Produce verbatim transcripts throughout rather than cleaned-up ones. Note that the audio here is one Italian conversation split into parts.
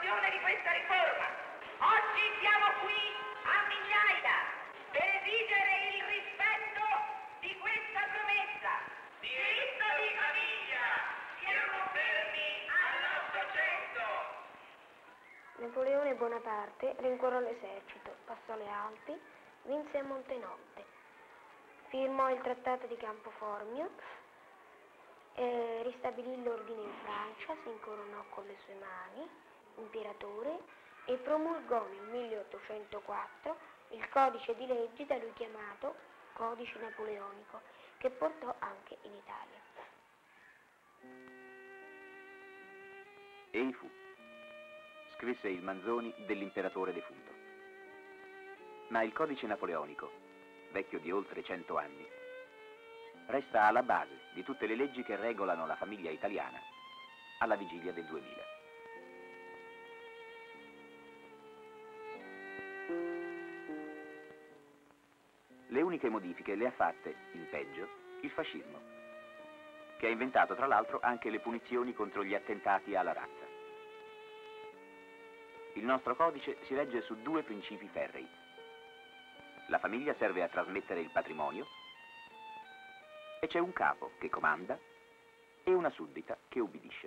l'approvazione di questa riforma. Oggi siamo qui a migliaia per esigere il rispetto di questa promessa. Diritto di famiglia, siamo fermi all'Ottocento. Napoleone Bonaparte rincuorò l'esercito, passò le Alpi, vinse a Montenotte, firmò il trattato di Campoformio, eh, ristabilì l'ordine in Francia, si incoronò con le sue mani, imperatore, e promulgò nel milleottocentoquattro il codice di leggi da lui chiamato Codice Napoleonico, che portò anche in Italia. Ei fu, scrisse il Manzoni dell'imperatore defunto. Ma il codice napoleonico, vecchio di oltre cento anni, resta alla base di tutte le leggi che regolano la famiglia italiana alla vigilia del duemila. Le uniche modifiche le ha fatte, in peggio, il fascismo, che ha inventato tra l'altro anche le punizioni contro gli attentati alla razza. Il nostro codice si regge su due principi ferrei. La famiglia serve a trasmettere il patrimonio e c'è un capo che comanda e una suddita che ubbidisce.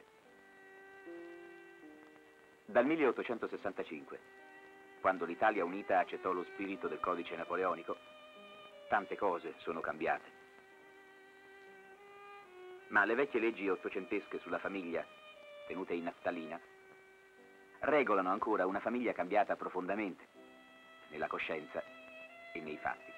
Dal milleottocentosessantacinque, quando l'Italia unita accettò lo spirito del codice napoleonico, tante cose sono cambiate. Ma le vecchie leggi ottocentesche sulla famiglia, tenute in naftalina, regolano ancora una famiglia cambiata profondamente, nella coscienza e nei fatti.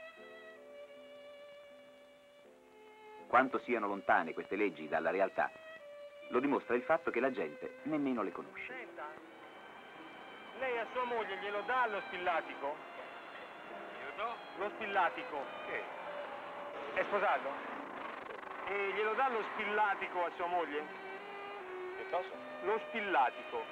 Quanto siano lontane queste leggi dalla realtà, lo dimostra il fatto che la gente nemmeno le conosce. Senta, lei a sua moglie glielo dà lo spillatico? Io no. Lo spillatico? Che? È sposato? E glielo dà lo spillatico a sua moglie? Che cosa? Lo spillatico.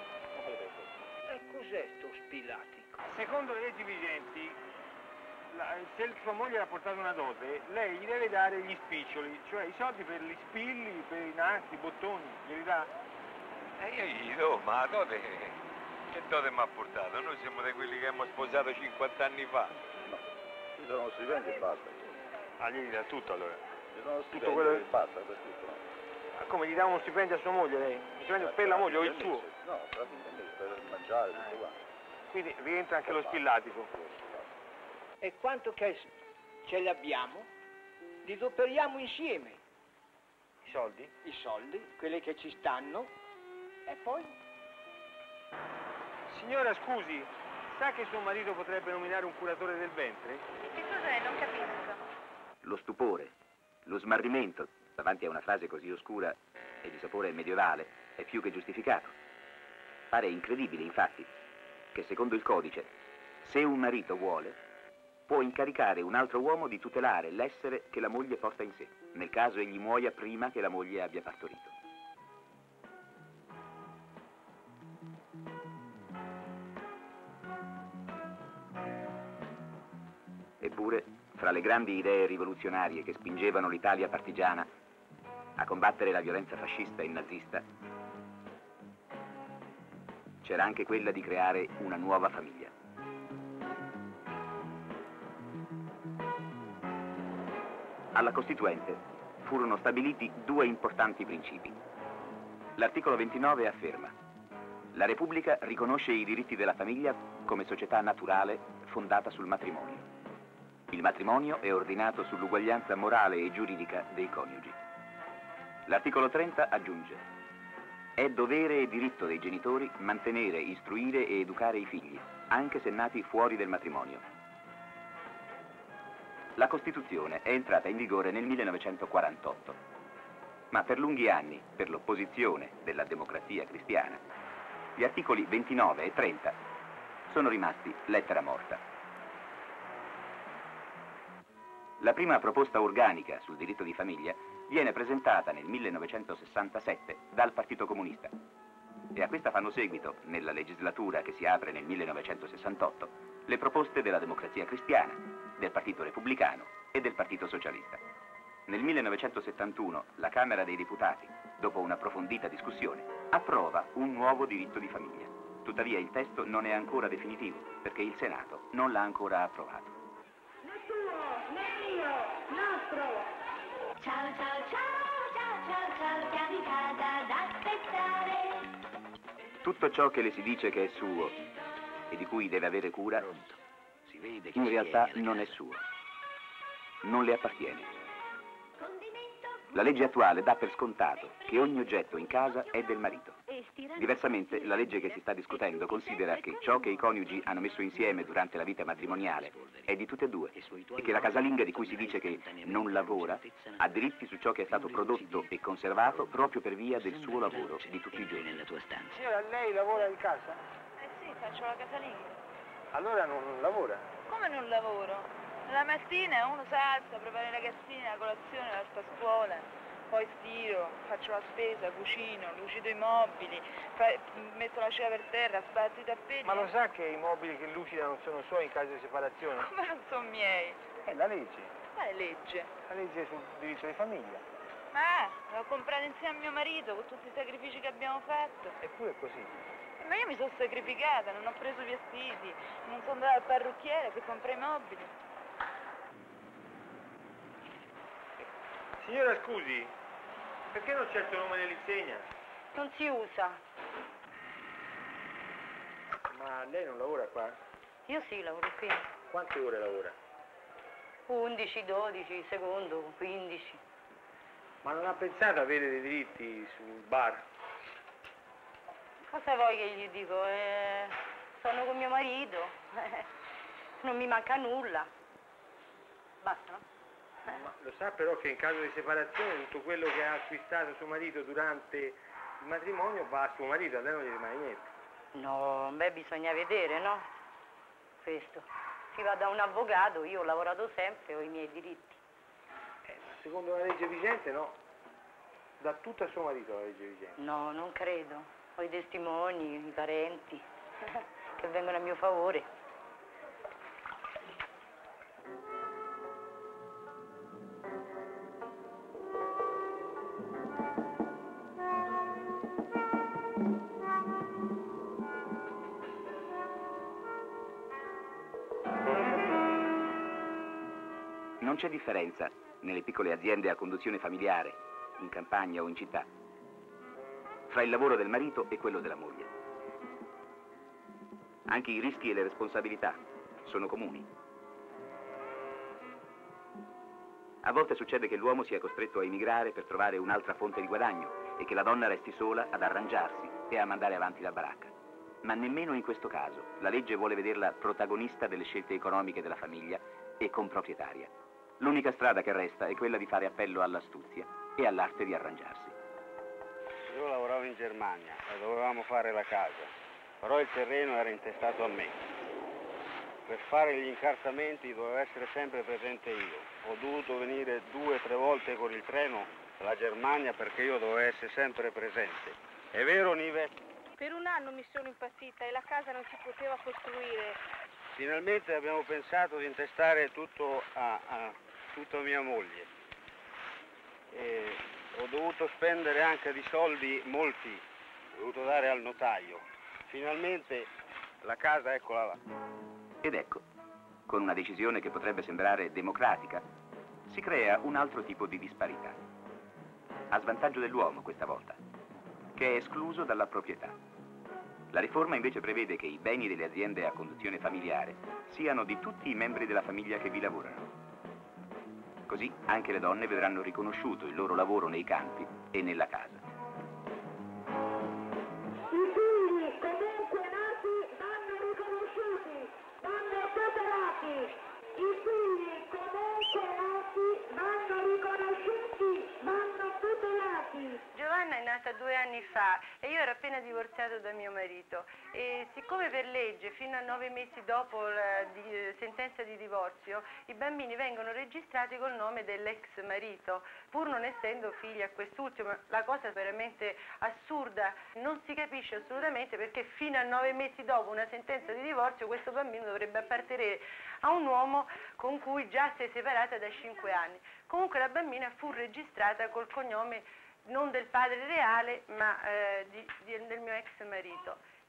E cos'è sto spillatico? Secondo le leggi vigenti, la, se sua moglie le ha portato una dote, lei gli deve dare gli spiccioli, cioè i soldi per gli spilli, per i nastri, i bottoni, glieli dà? E io gli do, ma la dote, che dote mi ha portato? Noi siamo di quelli che abbiamo sposato cinquanta anni fa. No, ci sono uno stipendio e basta. Ah, gli dà tutto allora? Ci sono uno Tutto stipendio quello e basta per tutto. No? Ma come, gli dà uno stipendio a sua moglie lei? Un stipendio per la moglie o il suo? No, per per mangiare, tutto qua. Quindi rientra anche lo spillatico. E quanto che ce l'abbiamo, li adoperiamo insieme. I soldi? I soldi, quelli che ci stanno, e poi? Signora, scusi, sa che suo marito potrebbe nominare un curatore del ventre? Che cos'è? Non capisco. Lo stupore, lo smarrimento davanti a una frase così oscura e di sapore medievale è più che giustificato. Pare incredibile, infatti, che secondo il codice, se un marito vuole, può incaricare un altro uomo di tutelare l'essere che la moglie porta in sé, nel caso egli muoia prima che la moglie abbia partorito. Eppure, fra le grandi idee rivoluzionarie che spingevano l'Italia partigiana a combattere la violenza fascista e nazista, c'era anche quella di creare una nuova famiglia. Alla Costituente furono stabiliti due importanti principi. L'articolo ventinove afferma: la Repubblica riconosce i diritti della famiglia come società naturale fondata sul matrimonio. Il matrimonio è ordinato sull'uguaglianza morale e giuridica dei coniugi. L'articolo trenta aggiunge: è dovere e diritto dei genitori mantenere, istruire e educare i figli, anche se nati fuori del matrimonio. La Costituzione è entrata in vigore nel millenovecentoquarantotto, ma per lunghi anni, per l'opposizione della Democrazia Cristiana, gli articoli ventinove e trenta sono rimasti lettera morta. La prima proposta organica sul diritto di famiglia viene presentata nel millenovecentosessantasette dal Partito Comunista e a questa fanno seguito, nella legislatura che si apre nel millenovecentosessantotto, le proposte della Democrazia Cristiana, del Partito Repubblicano e del Partito Socialista. Nel millenovecentosettantuno la Camera dei Deputati, dopo un'approfondita discussione, approva un nuovo diritto di famiglia. Tuttavia il testo non è ancora definitivo, perché il Senato non l'ha ancora approvato. Né tuo, né mio, nostro. Ciao, ciao, ciao, ciao, ciao, ciao, chiami casa ad aspettare. Tutto ciò che le si dice che è suo e di cui deve avere cura, in realtà non è suo. Non le appartiene. La legge attuale dà per scontato che ogni oggetto in casa è del marito. Diversamente, la legge che si sta discutendo considera che ciò che i coniugi hanno messo insieme durante la vita matrimoniale è di tutte e due e che la casalinga di cui si dice che non lavora ha diritti su ciò che è stato prodotto e conservato proprio per via del suo lavoro di tutti i giorni. Signora, lei lavora in casa? Eh sì, faccio la casalinga. Allora non lavora? Come non lavoro? La mattina uno si alza, prepara i ragazzini la colazione, la sta a scuola, poi stiro, faccio la spesa, cucino, lucido i mobili, fa- metto la cera per terra, sbatto i tappeti. Ma lo sa che i mobili che lucida non sono suoi in caso di separazione? Come non sono miei? È la legge. Quale legge? La legge sul diritto di famiglia. Ma l'ho comprata insieme a mio marito con tutti i sacrifici che abbiamo fatto. Eppure è così. Ma io mi sono sacrificata, non ho preso vestiti, non sono andata al parrucchiere per comprare i mobili. Signora, scusi, perché non c'è il suo nome nell'insegna? Non si usa. Ma lei non lavora qua? Io sì, lavoro qui. Quante ore lavora? undici, dodici, secondo, quindici. Ma non ha pensato a avere dei diritti sul bar? Cosa vuoi che gli dico? Eh, sono con mio marito, eh, non mi manca nulla. Basta, no? Ma lo sa però che in caso di separazione tutto quello che ha acquistato suo marito durante il matrimonio va a suo marito, a lei non gli rimane niente. No, beh, bisogna vedere, no? Questo. Si va da un avvocato, io ho lavorato sempre, ho i miei diritti. Eh, ma secondo la legge vigente no. Dà tutto a suo marito la legge vigente. No, non credo. Ho i testimoni, i parenti, che vengono a mio favore. Non c'è differenza nelle piccole aziende a conduzione familiare, in campagna o in città, fra il lavoro del marito e quello della moglie. Anche i rischi e le responsabilità sono comuni. A volte succede che l'uomo sia costretto a emigrare per trovare un'altra fonte di guadagno e che la donna resti sola ad arrangiarsi e a mandare avanti la baracca. Ma nemmeno in questo caso la legge vuole vederla protagonista delle scelte economiche della famiglia e comproprietaria. L'unica strada che resta è quella di fare appello all'astuzia e all'arte di arrangiarsi. Io lavoravo in Germania e dovevamo fare la casa, però il terreno era intestato a me. Per fare gli incartamenti dovevo essere sempre presente io. Ho dovuto venire due o tre volte con il treno alla Germania perché io dovevo essere sempre presente. È vero, Nive? Per un anno mi sono impazzita e la casa non si poteva costruire. Finalmente abbiamo pensato di intestare tutto a, a tutta mia moglie. E ho dovuto spendere anche di soldi molti, ho dovuto dare al notaio. Finalmente la casa, eccola là. Ed ecco, con una decisione che potrebbe sembrare democratica, si crea un altro tipo di disparità. A svantaggio dell'uomo questa volta, che è escluso dalla proprietà. La riforma invece prevede che i beni delle aziende a conduzione familiare siano di tutti i membri della famiglia che vi lavorano. Così anche le donne vedranno riconosciuto il loro lavoro nei campi e nella casa. I figli comunque nati vanno riconosciuti, vanno tutelati. I figli comunque nati vanno riconosciuti, vanno tutelati. Giovanna è nata due anni fa e io ero appena divorziata da mio marito e siccome per legge fino a nove mesi dopo la di, eh, sentenza di divorzio i bambini vengono registrati col nome dell'ex marito, pur non essendo figli a quest'ultimo. La cosa è veramente assurda, non si capisce assolutamente perché fino a nove mesi dopo una sentenza di divorzio questo bambino dovrebbe appartenere a un uomo con cui già si è separata da cinque anni. Comunque la bambina fu registrata col cognome non del padre reale, ma eh, di, di, del mio ex marito.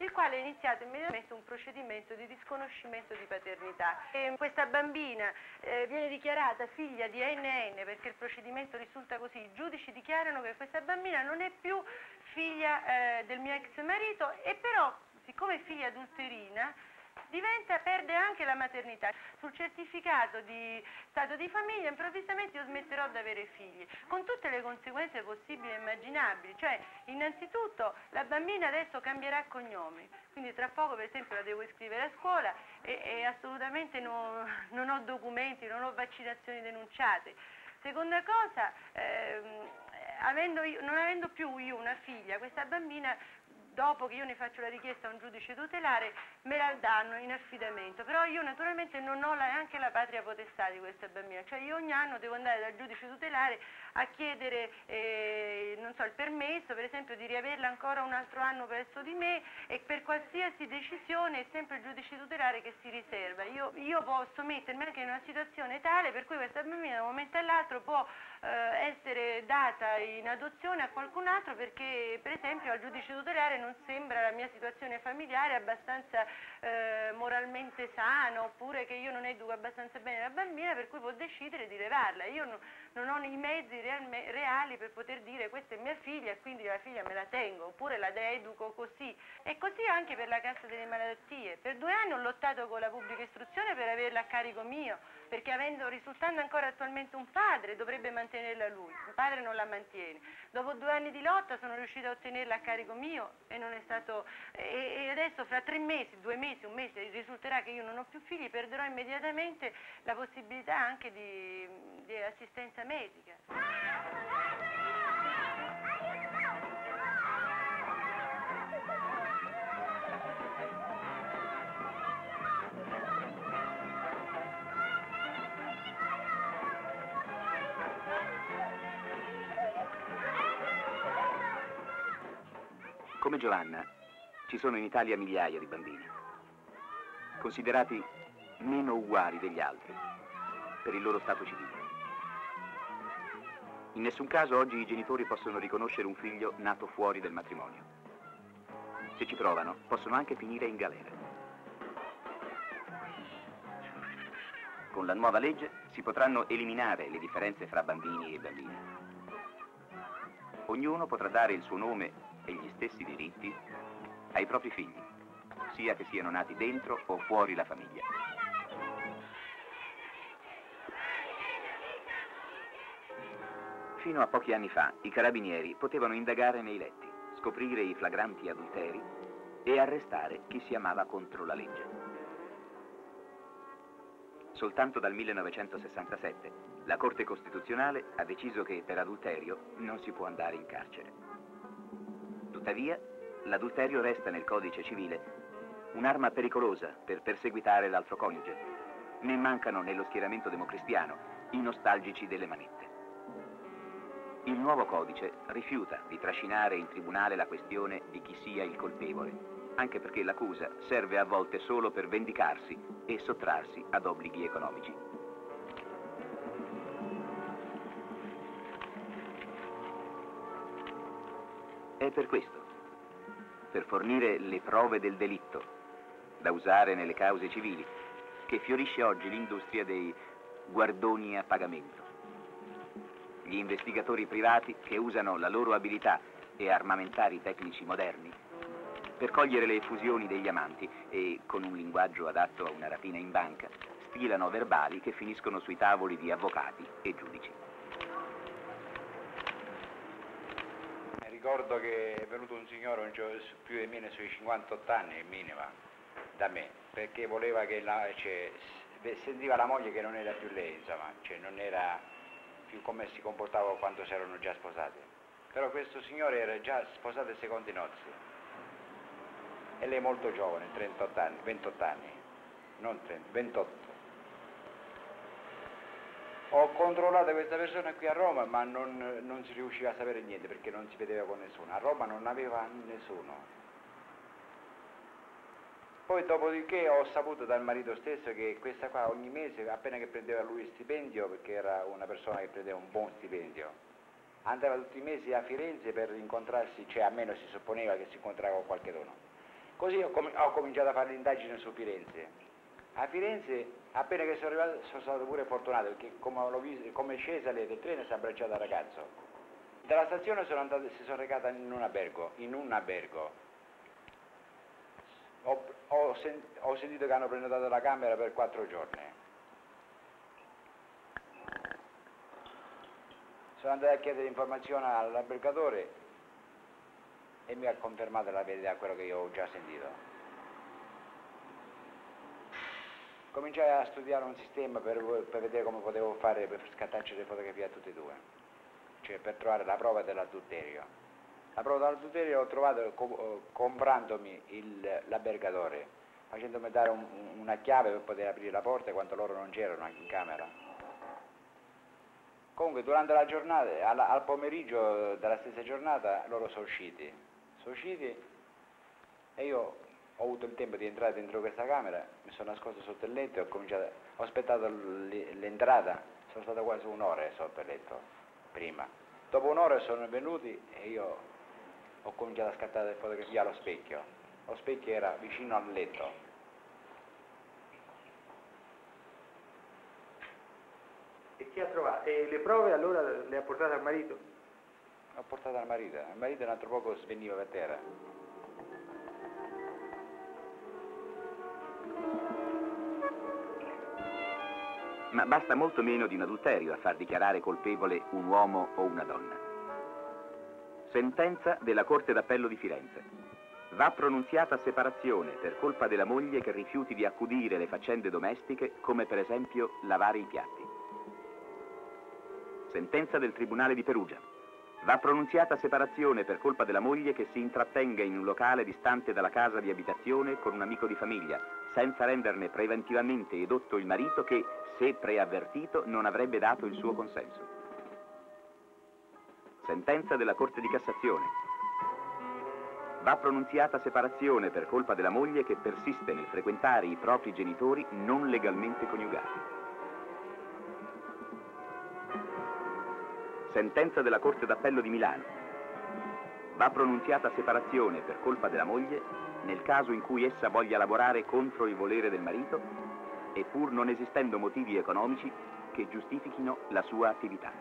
il quale ha iniziato immediatamente un procedimento di disconoscimento di paternità. E questa bambina eh, viene dichiarata figlia di N N perché il procedimento risulta così. I giudici dichiarano che questa bambina non è più figlia eh, del mio ex marito e però, siccome è figlia adulterina, diventa, perde anche la maternità. Sul certificato di stato di famiglia improvvisamente io smetterò di avere figli, con tutte le conseguenze possibili e immaginabili. Cioè, innanzitutto la bambina adesso cambierà cognome, quindi tra poco per esempio la devo iscrivere a scuola e, e assolutamente non, non ho documenti, non ho vaccinazioni denunciate. Seconda cosa, ehm, avendo io, non avendo più io una figlia, questa bambina, dopo che io ne faccio la richiesta a un giudice tutelare, me la danno in affidamento, però io naturalmente non ho neanche la patria potestà di questa bambina, cioè io ogni anno devo andare dal giudice tutelare a chiedere eh, non so, il permesso, per esempio, di riaverla ancora un altro anno presso di me, e per qualsiasi decisione è sempre il giudice tutelare che si riserva. Io, io posso mettermi anche in una situazione tale per cui questa bambina da un momento all'altro può eh, essere data in adozione a qualcun altro perché, per esempio, al giudice tutelare non sembra la mia situazione familiare abbastanza eh, moralmente sana, oppure che io non educo abbastanza bene la bambina, per cui può decidere di levarla. Io no, non ho i mezzi real, reali per poter dire questa è mia figlia e quindi la figlia me la tengo, oppure la educo così. E così anche per la cassa delle malattie. Per due anni ho lottato con la pubblica istruzione per averla a carico mio, perché avendo, risultando ancora attualmente un padre, dovrebbe mantenerla lui, il padre non la mantiene. Dopo due anni di lotta sono riuscita a ottenerla a carico mio e non è stato, e, e adesso fra tre mesi, due mesi, un mese risulterà che io non ho più figli, perderò immediatamente la possibilità anche di, di assistenza medica. Come Giovanna, ci sono in Italia migliaia di bambini, considerati meno uguali degli altri per il loro stato civile. In nessun caso oggi i genitori possono riconoscere un figlio nato fuori del matrimonio. Se ci provano, possono anche finire in galera. Con la nuova legge si potranno eliminare le differenze fra bambini e bambine. Ognuno potrà dare il suo nome e gli stessi diritti ai propri figli, sia che siano nati dentro o fuori la famiglia. Fino a pochi anni fa i carabinieri potevano indagare nei letti, scoprire i flagranti adulteri e arrestare chi si amava contro la legge. Soltanto dal millenovecentosessantasette la Corte Costituzionale ha deciso che per adulterio non si può andare in carcere. Tuttavia, l'adulterio resta nel codice civile un'arma pericolosa per perseguitare l'altro coniuge. Ne mancano nello schieramento democristiano i nostalgici delle manette. Il nuovo codice rifiuta di trascinare in tribunale la questione di chi sia il colpevole, anche perché l'accusa serve a volte solo per vendicarsi e sottrarsi ad obblighi economici. È per questo, per fornire le prove del delitto da usare nelle cause civili, che fiorisce oggi l'industria dei guardoni a pagamento. Gli investigatori privati che usano la loro abilità e armamentari tecnici moderni per cogliere le effusioni degli amanti e, con un linguaggio adatto a una rapina in banca, stilano verbali che finiscono sui tavoli di avvocati e giudici. Ricordo che è venuto un signore un più di me sui cinquantotto anni, minima, da me, perché voleva che la, cioè, sentiva la moglie che non era più lei, insomma, cioè non era più come si comportava quando si erano già sposati. Però questo signore era già sposato ai secondi nozzi e lei molto giovane, trentotto anni, ventotto anni, non trenta, ventotto. Ho controllato questa persona qui a Roma, ma non, non si riusciva a sapere niente perché non si vedeva con nessuno. A Roma non aveva nessuno. Poi dopodiché ho saputo dal marito stesso che questa qua ogni mese, appena che prendeva lui stipendio, perché era una persona che prendeva un buon stipendio, andava tutti i mesi a Firenze per incontrarsi, cioè almeno si supponeva che si incontrava con qualche dono. Così ho, com ho cominciato a fare l'indagine su Firenze. A Firenze, appena che sono arrivato, sono stato pure fortunato, perché come, visto, come è scesa lei del treno si è abbracciata al ragazzo. Dalla stazione sono andato, si sono recata in un albergo, in un albergo. Ho, ho, sen ho sentito che hanno prenotato la camera per quattro giorni. Sono andato a chiedere informazioni all'albergatore e mi ha confermato la verità, quello che io ho già sentito. Cominciai a studiare un sistema per, per vedere come potevo fare per scattarci le fotografie a tutti e due, cioè per trovare la prova dell'adulterio. La prova dell'adulterio l'ho trovato co comprandomi l'albergatore, facendomi dare un, una chiave per poter aprire la porta quando loro non c'erano in camera. Comunque durante la giornata, al, al pomeriggio della stessa giornata, loro sono usciti. Sono usciti e io ho avuto il tempo di entrare dentro questa camera, mi sono nascosto sotto il letto e ho cominciato, ho aspettato l'entrata, sono stato quasi un'ora sotto il letto, prima. Dopo un'ora sono venuti e io ho cominciato a scattare le fotografie allo specchio. Lo specchio era vicino al letto. E chi ha trovato? E le prove allora le ha portate al marito? L'ho portato al marito, il marito un altro poco sveniva per terra. Ma basta molto meno di un adulterio a far dichiarare colpevole un uomo o una donna. Sentenza della Corte d'Appello di Firenze. Va pronunziata separazione per colpa della moglie che rifiuti di accudire le faccende domestiche, come per esempio lavare i piatti. Sentenza del Tribunale di Perugia. Va pronunziata separazione per colpa della moglie che si intrattenga in un locale distante dalla casa di abitazione con un amico di famiglia, senza renderne preventivamente edotto il marito che, se preavvertito, non avrebbe dato il suo consenso. Sentenza della Corte di Cassazione. Va pronunziata separazione per colpa della moglie che persiste nel frequentare i propri genitori non legalmente coniugati. Sentenza della Corte d'Appello di Milano. Va pronunziata separazione per colpa della moglie nel caso in cui essa voglia lavorare contro il volere del marito e pur non esistendo motivi economici che giustifichino la sua attività.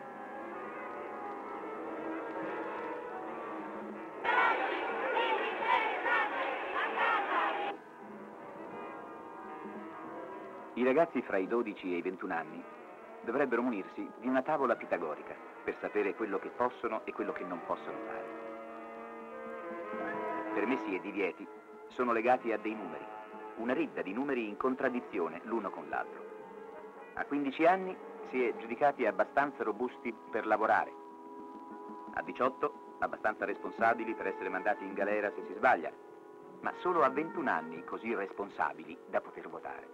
I ragazzi fra i dodici e i ventuno anni dovrebbero munirsi di una tavola pitagorica per sapere quello che possono e quello che non possono fare. Permessi e divieti sono legati a dei numeri, una ridda di numeri in contraddizione l'uno con l'altro. A quindici anni si è giudicati abbastanza robusti per lavorare, a diciotto abbastanza responsabili per essere mandati in galera se si sbaglia, ma solo a ventuno anni così responsabili da poter votare.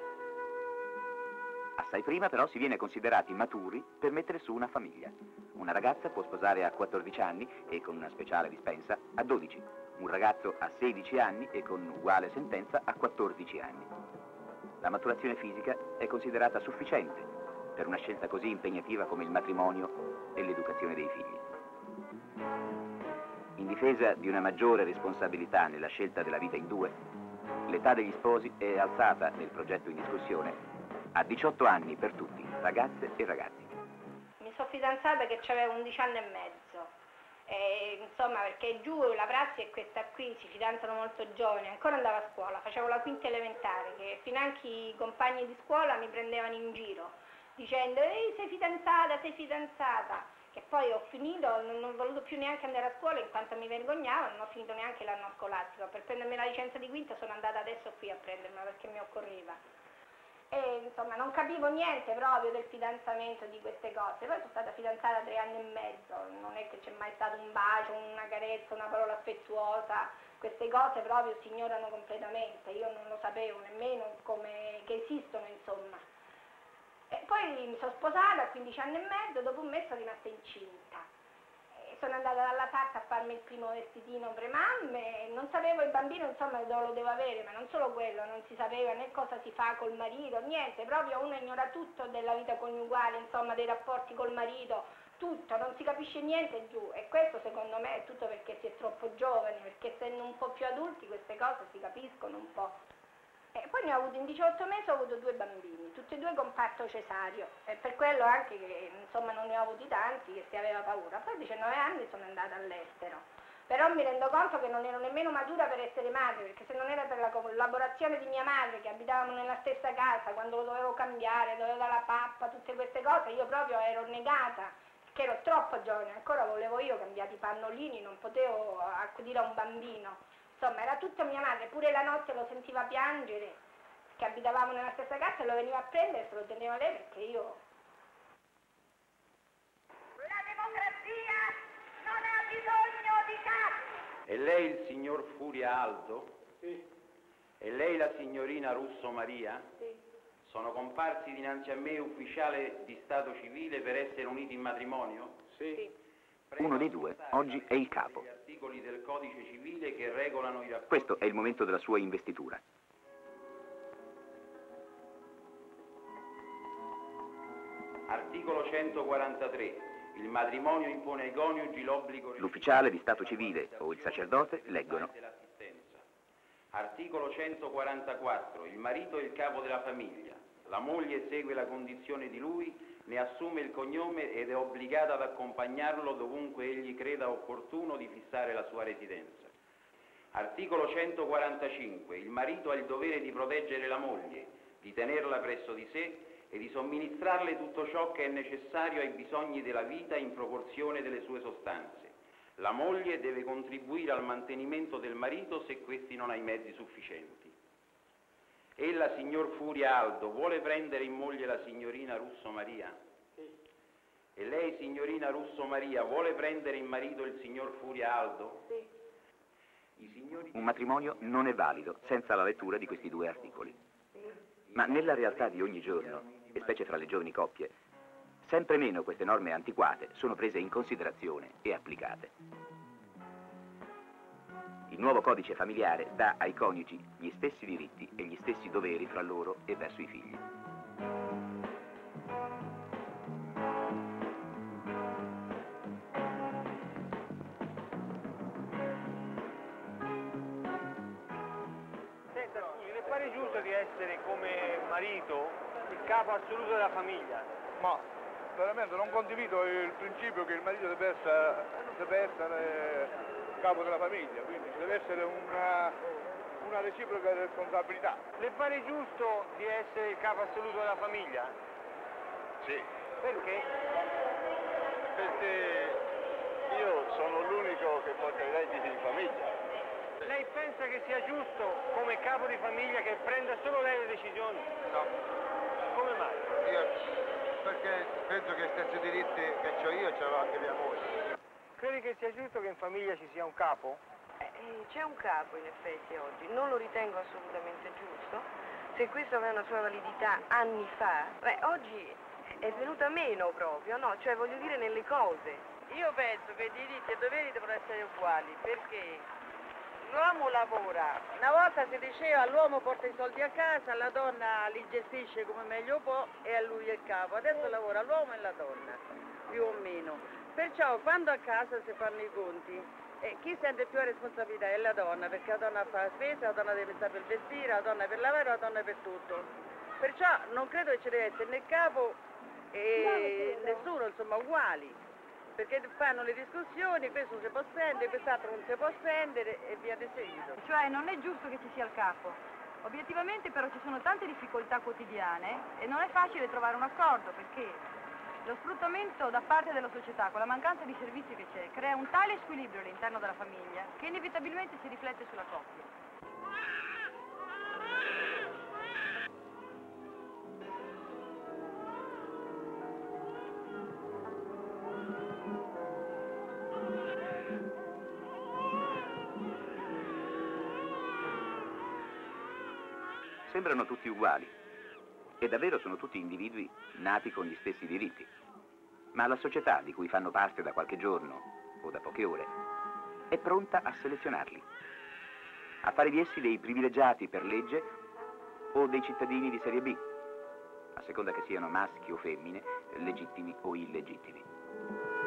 Assai prima però si viene considerati maturi per mettere su una famiglia. Una ragazza può sposare a quattordici anni e con una speciale dispensa a dodici. Un ragazzo a sedici anni e con uguale sentenza a quattordici anni. La maturazione fisica è considerata sufficiente per una scelta così impegnativa come il matrimonio e l'educazione dei figli. In difesa di una maggiore responsabilità nella scelta della vita in due, l'età degli sposi è alzata nel progetto in discussione a diciotto anni per tutti, ragazze e ragazzi. Mi sono fidanzata che aveva undici anni e mezzo, e, insomma, perché giù la prassi è questa qui, si fidanzano molto giovani, ancora andavo a scuola, facevo la quinta elementare, che finanche i compagni di scuola mi prendevano in giro, dicendo ehi sei fidanzata, sei fidanzata, che poi ho finito, non ho voluto più neanche andare a scuola in quanto mi vergognavo, non ho finito neanche l'anno scolastico, per prendermi la licenza di quinta sono andata adesso qui a prendermela perché mi occorreva. E insomma non capivo niente proprio del fidanzamento, di queste cose. Poi sono stata fidanzata tre anni e mezzo, non è che c'è mai stato un bacio, una carezza, una parola affettuosa, queste cose proprio si ignorano completamente, io non lo sapevo nemmeno come, che esistono, insomma. E poi mi sono sposata a quindici anni e mezzo, dopo un mese sono rimasta incinta. Sono andata dalla sarta a farmi il primo vestitino premamme, non sapevo il bambino insomma dove lo devo avere, ma non solo quello, non si sapeva né cosa si fa col marito, niente, proprio uno ignora tutto della vita coniugale, insomma dei rapporti col marito, tutto, non si capisce niente giù, e questo secondo me è tutto perché si è troppo giovani, perché essendo un po' più adulti queste cose si capiscono un po'. E poi ne ho avuto, in diciotto mesi ho avuto due bambini, tutti e due con parto cesareo, e per quello anche che insomma non ne ho avuti tanti, che si aveva paura. Poi a diciannove anni sono andata all'estero, però mi rendo conto che non ero nemmeno matura per essere madre, perché se non era per la collaborazione di mia madre, che abitavamo nella stessa casa, quando lo dovevo cambiare, dovevo dare la pappa, tutte queste cose, io proprio ero negata, perché ero troppo giovane, ancora volevo io cambiare i pannolini, non potevo accudire a un bambino. Insomma, era tutta mia madre, pure la notte lo sentiva piangere, che abitavamo nella stessa casa, e lo veniva a prendere e se lo teneva lei, perché io... La democrazia non ha bisogno di cazzi! E lei il signor Furia Aldo? Sì. E lei la signorina Russo Maria? Sì. Sono comparsi dinanzi a me ufficiale di stato civile per essere uniti in matrimonio? Sì. Sì. Uno dei due oggi è il capo. Gli articoli del codice civile che regolano i rapporti. Questo è il momento della sua investitura. Articolo centoquarantatré. Il matrimonio impone ai coniugi l'obbligo... L'ufficiale di stato civile o il sacerdote leggono. Articolo centoquarantaquattro. Il marito è il capo della famiglia. La moglie segue la condizione di lui, ne assume il cognome ed è obbligata ad accompagnarlo dovunque egli creda opportuno di fissare la sua residenza. Articolo centoquarantacinque. Il marito ha il dovere di proteggere la moglie, di tenerla presso di sé e di somministrarle tutto ciò che è necessario ai bisogni della vita in proporzione delle sue sostanze. La moglie deve contribuire al mantenimento del marito se questi non ha i mezzi sufficienti. Ella, signor Furia Aldo, vuole prendere in moglie la signorina Russo Maria? Sì. E lei, signorina Russo Maria, vuole prendere in marito il signor Furia Aldo? Sì. I signori... Un matrimonio non è valido senza la lettura di questi due articoli. Ma nella realtà di ogni giorno, e specie fra le giovani coppie, sempre meno queste norme antiquate sono prese in considerazione e applicate. Il nuovo codice familiare dà ai coniugi gli stessi diritti e gli stessi doveri fra loro e verso i figli. Senta, scusi, le pare giusto di essere come marito il capo assoluto della famiglia? Ma veramente non condivido il principio che il marito deve essere, deve essere capo della famiglia, quindi ci deve essere una, una reciproca responsabilità. Le pare giusto di essere il capo assoluto della famiglia? Sì. Perché? Perché io sono l'unico che porta i redditi di famiglia. Lei pensa che sia giusto come capo di famiglia che prenda solo lei le decisioni? No. Come mai? Io perché penso che gli stessi diritti che ho io ce l'ho anche mia moglie. Credi che sia giusto che in famiglia ci sia un capo? Eh, c'è un capo in effetti oggi, non lo ritengo assolutamente giusto. Se questo aveva una sua validità anni fa, beh, oggi è venuta meno proprio, no? Cioè voglio dire nelle cose. Io penso che i diritti e i doveri devono essere uguali, perché l'uomo lavora. Una volta si diceva l'uomo porta i soldi a casa, la donna li gestisce come meglio può e a lui è il capo. Adesso lavora l'uomo e la donna, più o meno. Perciò quando a casa si fanno i conti, eh, chi sente più la responsabilità è la donna, perché la donna fa la spesa, la donna deve stare per vestire, la donna per lavare, la donna per tutto. Perciò non credo che ci deve essere né capo e nessuno, insomma, uguali, perché fanno le discussioni, questo non si può spendere, quest'altro non si può spendere e via di seguito. Cioè non è giusto che ci sia il capo. Obiettivamente però ci sono tante difficoltà quotidiane e non è facile trovare un accordo, perché lo sfruttamento da parte della società, con la mancanza di servizi che c'è, crea un tale squilibrio all'interno della famiglia che inevitabilmente si riflette sulla coppia. Sembrano tutti uguali. E davvero sono tutti individui nati con gli stessi diritti. Ma la società di cui fanno parte da qualche giorno o da poche ore è pronta a selezionarli, a fare di essi dei privilegiati per legge o dei cittadini di serie B, a seconda che siano maschi o femmine, legittimi o illegittimi.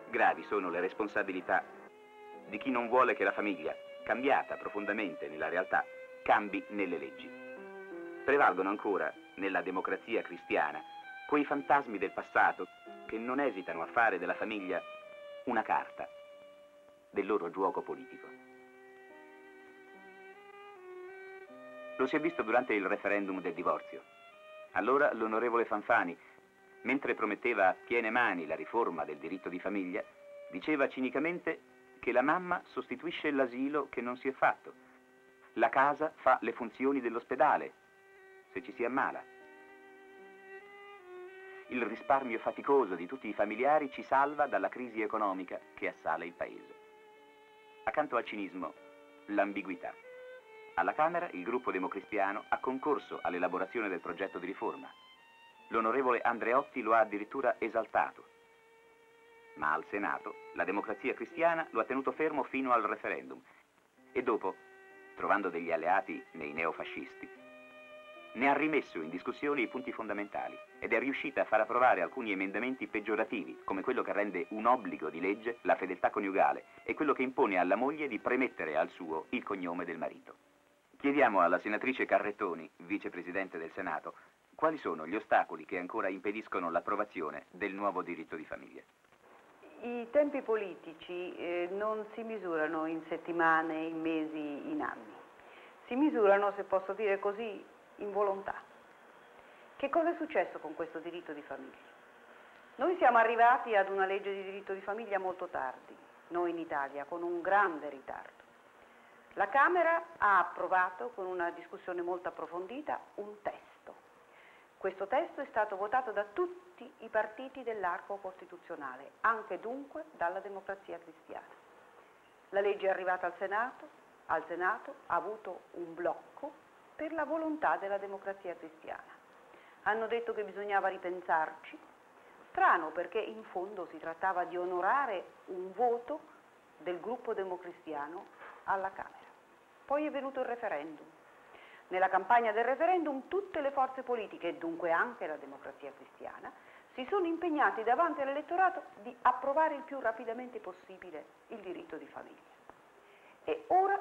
Gravi sono le responsabilità di chi non vuole che la famiglia, cambiata profondamente nella realtà, cambi nelle leggi. Prevalgono ancora, nella democrazia cristiana, quei fantasmi del passato che non esitano a fare della famiglia una carta del loro gioco politico. Lo si è visto durante il referendum del divorzio. Allora l'onorevole Fanfani, mentre prometteva a piene mani la riforma del diritto di famiglia, diceva cinicamente che la mamma sostituisce l'asilo che non si è fatto. La casa fa le funzioni dell'ospedale, se ci si ammala. Il risparmio faticoso di tutti i familiari ci salva dalla crisi economica che assale il paese. Accanto al cinismo, l'ambiguità. Alla Camera il gruppo democristiano ha concorso all'elaborazione del progetto di riforma. L'onorevole Andreotti lo ha addirittura esaltato. Ma al Senato la democrazia cristiana lo ha tenuto fermo fino al referendum e dopo, trovando degli alleati nei neofascisti, ne ha rimesso in discussione i punti fondamentali ed è riuscita a far approvare alcuni emendamenti peggiorativi, come quello che rende un obbligo di legge la fedeltà coniugale e quello che impone alla moglie di premettere al suo il cognome del marito. Chiediamo alla senatrice Carrettoni, vicepresidente del Senato, quali sono gli ostacoli che ancora impediscono l'approvazione del nuovo diritto di famiglia. I tempi politici eh, non si misurano in settimane, in mesi, in anni. Si misurano, se posso dire così, in volontà. Che cosa è successo con questo diritto di famiglia? Noi siamo arrivati ad una legge di diritto di famiglia molto tardi, noi in Italia, con un grande ritardo. La Camera ha approvato, con una discussione molto approfondita, un testo. Questo testo è stato votato da tutti i partiti dell'arco costituzionale, anche dunque dalla democrazia cristiana. La legge è arrivata al Senato, al Senato ha avuto un blocco per la volontà della democrazia cristiana. Hanno detto che bisognava ripensarci, strano perché in fondo si trattava di onorare un voto del gruppo democristiano alla Camera. Poi è venuto il referendum. Nella campagna del referendum tutte le forze politiche, e dunque anche la democrazia cristiana, si sono impegnati davanti all'elettorato di approvare il più rapidamente possibile il diritto di famiglia. E ora,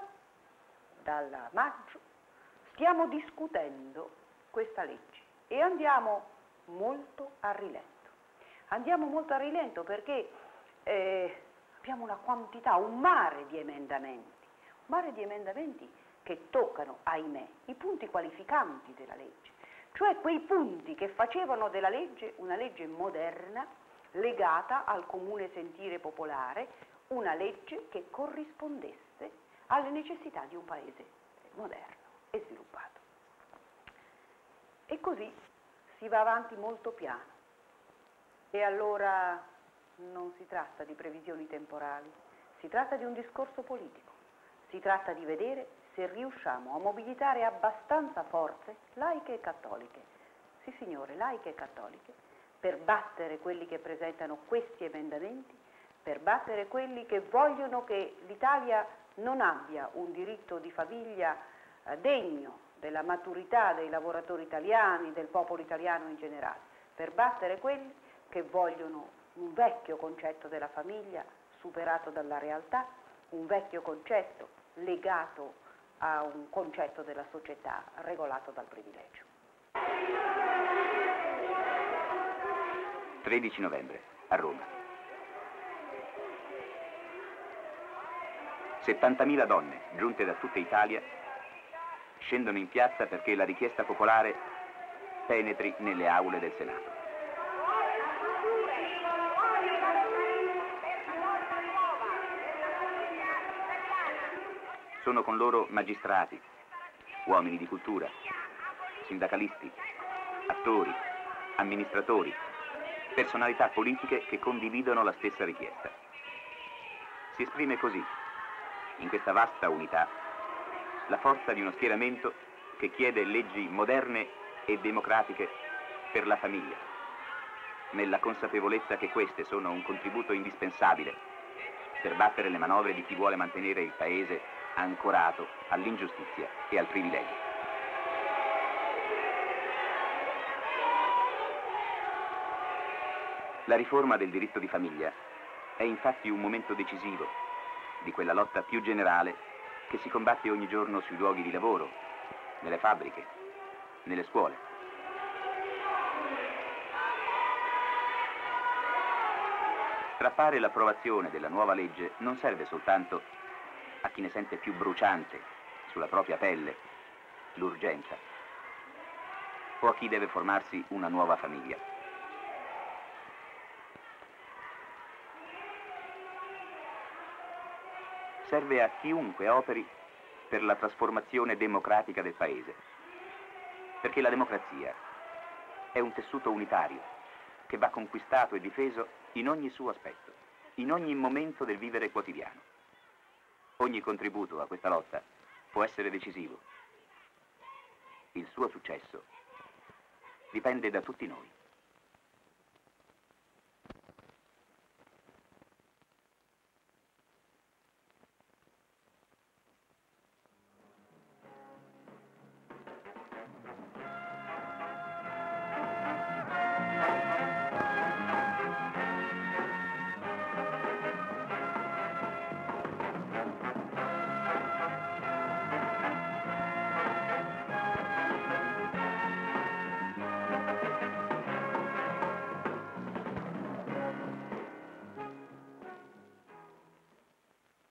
dal maggio, stiamo discutendo questa legge e andiamo molto a rilento. Andiamo molto a rilento perché eh, abbiamo una quantità, un mare di emendamenti, un mare di emendamenti che toccano, ahimè, i punti qualificanti della legge, cioè quei punti che facevano della legge una legge moderna, legata al comune sentire popolare, una legge che corrispondesse alle necessità di un paese moderno e sviluppato. E così si va avanti molto piano. E allora non si tratta di previsioni temporali, si tratta di un discorso politico, si tratta di vedere se riusciamo a mobilitare abbastanza forze laiche e cattoliche, sì signore, laiche e cattoliche, per battere quelli che presentano questi emendamenti, per battere quelli che vogliono che l'Italia non abbia un diritto di famiglia eh, degno della maturità dei lavoratori italiani, del popolo italiano in generale, per battere quelli che vogliono un vecchio concetto della famiglia superato dalla realtà, un vecchio concetto legato a un concetto della società regolato dal privilegio. tredici novembre, a Roma. settantamila donne, giunte da tutta Italia, scendono in piazza perché la richiesta popolare penetri nelle aule del Senato. Sono con loro magistrati, uomini di cultura, sindacalisti, attori, amministratori, personalità politiche che condividono la stessa richiesta. Si esprime così, in questa vasta unità, la forza di uno schieramento che chiede leggi moderne e democratiche per la famiglia, nella consapevolezza che queste sono un contributo indispensabile per battere le manovre di chi vuole mantenere il Paese ancorato all'ingiustizia e al privilegio. La riforma del diritto di famiglia è infatti un momento decisivo di quella lotta più generale che si combatte ogni giorno sui luoghi di lavoro, nelle fabbriche, nelle scuole. Strappare l'approvazione della nuova legge non serve soltanto a chi ne sente più bruciante sulla propria pelle l'urgenza o a chi deve formarsi una nuova famiglia. Serve a chiunque operi per la trasformazione democratica del Paese, perché la democrazia è un tessuto unitario che va conquistato e difeso in ogni suo aspetto, in ogni momento del vivere quotidiano. Ogni contributo a questa lotta può essere decisivo. Il suo successo dipende da tutti noi.